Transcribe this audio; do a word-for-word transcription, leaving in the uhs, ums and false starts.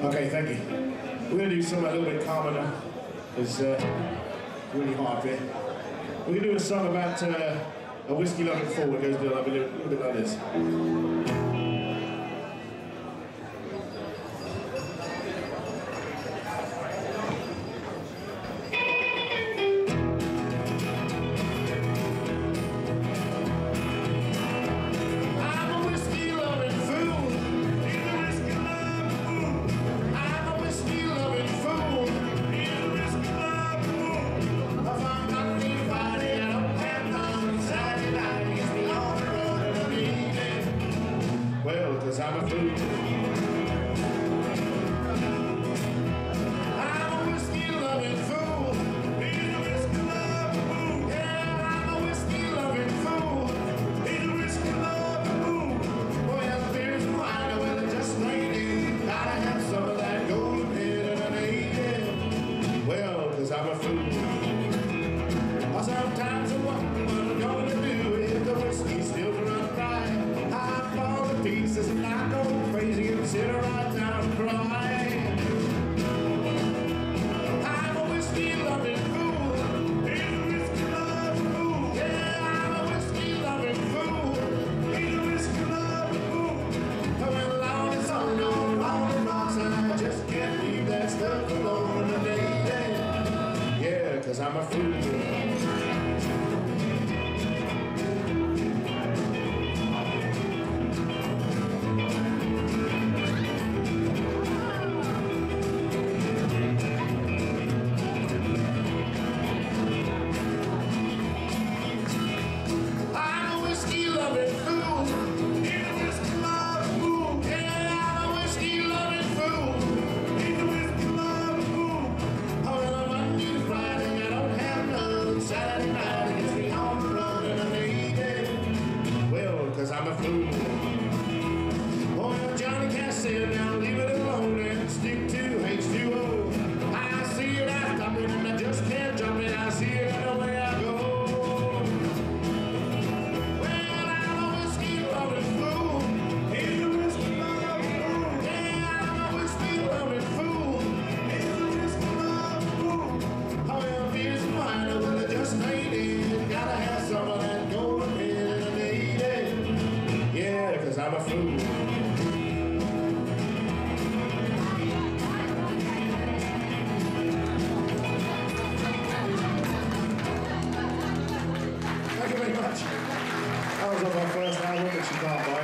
Okay, thank you. We're going to do something a little bit calmer now. It's uh, really hot up here. We're going to do a song about uh, a whiskey loving fool that goes a little, a little bit like this. Cause I'm a fool. I'm a whiskey-loving fool. He's a whiskey-loving fool. Yeah, I'm a whiskey-loving fool. He's a whiskey-loving fool. Well, beer's and wine, well, it just ain't it. Gotta have some of that golden head and an eight. Well, cause I'm a fool. Well, sometimes I wonder what I'm gonna do if the whiskey still run dry. I fall to pieces and I go crazy and sit right down and cry. I'm a whiskey-loving fool. He's a whiskey-loving fool. Yeah, I'm a whiskey-loving fool. He's a whiskey-loving fool. When Lord is on your lonely rocks, I just can't leave that stuff alone today. Yeah, cause I'm a fool. Cause I'm a fool. Oh, Johnny can't say it now, leave it alone and stick to H two O. I see it, I stop it, and I just can't jump it. I see it everywhere I go. Well, I'm a whiskey-loving fool. He's a whiskey-loving fool. Yeah, I'm a whiskey-loving fool. He's a whiskey-loving fool. Oh, well, beers and wine, well, it just ain't it. Gotta have some of that golden head and an eight. Yeah, cause I'm a fool. Thank you very much. That was on my first album, which you can't buy.